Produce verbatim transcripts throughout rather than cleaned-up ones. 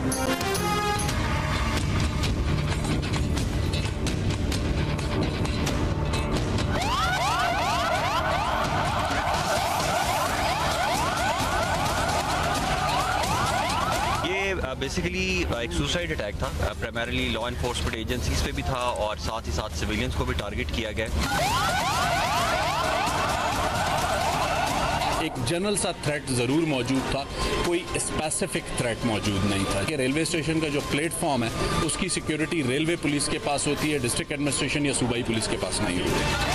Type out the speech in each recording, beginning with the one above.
Basically एक suicide attack था, primarily law enforcement agencies पे भी था और साथ ही साथ सिविलियंस को भी टारगेट किया गया। एक जनरल सा थ्रेट ज़रूर मौजूद था, कोई स्पेसिफिक थ्रेट मौजूद नहीं था कि रेलवे स्टेशन का जो प्लेटफॉर्म है उसकी सिक्योरिटी रेलवे पुलिस के पास होती है, डिस्ट्रिक्ट एडमिनिस्ट्रेशन या सूबाई पुलिस के पास नहीं होती।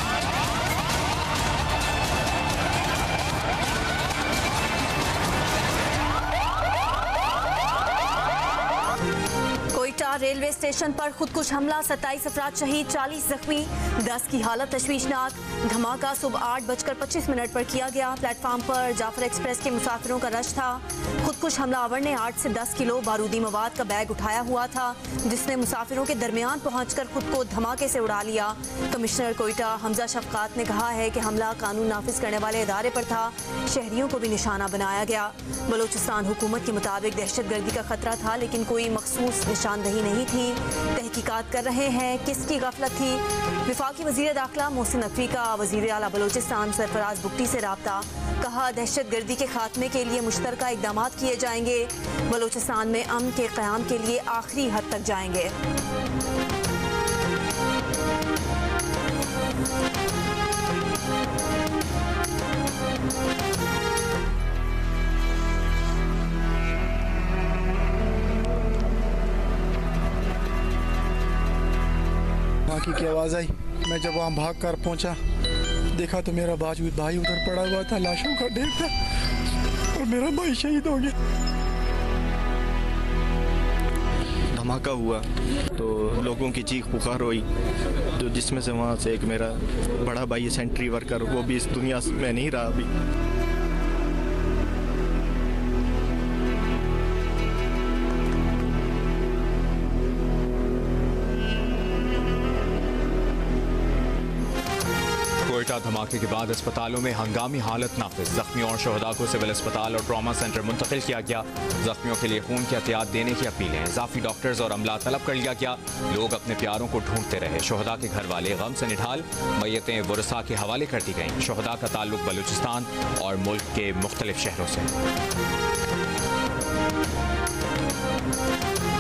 रेलवे स्टेशन पर खुदकुश हमला, सत्ताईस अफराद शहीद, चालीस जख्मी, दस की हालत तशवीशनाक। धमाका सुबह आठ बजकर पच्चीस मिनट पर किया गया। प्लेटफार्म पर जाफर एक्सप्रेस के मुसाफिरों का रश था। खुदकुश हमलावर ने आठ से दस किलो बारूदी मवाद का बैग उठाया हुआ था, जिसने मुसाफिरों के दरमियान पहुंचकर खुद को धमाके से उड़ा लिया। कमिश्नर कोयटा हमजा शफकात ने कहा है कि हमला कानून नाफिज करने वाले इदारे पर था, शहरियों को भी निशाना बनाया गया। बलोचिस्तान हुकूमत के मुताबिक दहशतगर्दी का खतरा था, लेकिन कोई मखसूस निशानदही नहीं थी। तहकीकात कर रहे हैं किसकी गफलत थी। विफाकी वज़ीर दाखिला मोहसिन नकवी का वज़ीर आला बलोचिस्तान सरफराज बुगटी से रब्ता, कहा दहशतगर्दी के खात्मे के लिए मुश्तरका इक़दामात किए जाएंगे, बलोचिस्तान में अमन के क़याम के लिए आखिरी हद तक जाएंगे। की आवाज़ आई, मैं जब वहाँ भाग कर पहुँचा देखा तो मेरा बाजू भाई उधर पड़ा हुआ था, लाशों का ढेर था और मेरा भाई शहीद हो गया। धमाका हुआ तो लोगों की चीख पुकार हुई, जो जिसमें से वहाँ से एक मेरा बड़ा भाई सेंट्री वर्कर, वो भी इस दुनिया में नहीं रहा अभी। कोयटा धमाके के बाद अस्पतालों में हंगामी हालत नाफिज, जख्मियों और शहदा को सिविल अस्पताल और ट्रॉमा सेंटर मुंतकिल किया गया। जख्मियों के लिए खून की एहतियात देने की अपीलें, इजाफी डॉक्टर्स और अमला तलब कर लिया गया। लोग अपने प्यारों को ढूंढते रहे। शहदा के घर वाले गम से निढाल, मैयतें वरसा के हवाले कर दी गईं। शहदा का ताल्लुक बलूचिस्तान और मुल्क के मुख्तलिफ शहरों से।